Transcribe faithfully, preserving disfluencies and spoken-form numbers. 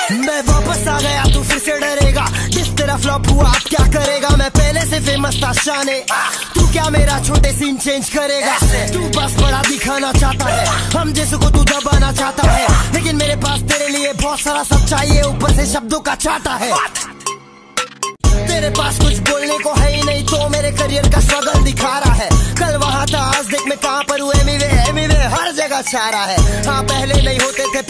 मैं वापस आ गया तू फिर से डरेगा, जिस तरह फ्लॉप हुआ अब क्या करेगा। मैं पहले से फेमस था शाने, तू क्या मेरा छोटे सीन चेंज करेगा। तू बस बड़ा दिखाना चाहता है, हम जैसे को तू दबाना चाहता है, लेकिन मेरे पास तेरे लिए बहुत सारा सब चाहिए, ऊपर से शब्दों का चाहता है। तेरे पास कुछ बोलने को है ही नहीं, तो मेरे करियर का स्ट्रगल दिखा रहा है। कल वहाँ था आज देख मैं कहाँ पर हूँ, एमीवे एमीवे हर जगह छा रहा है। हाँ पहले नहीं होते थे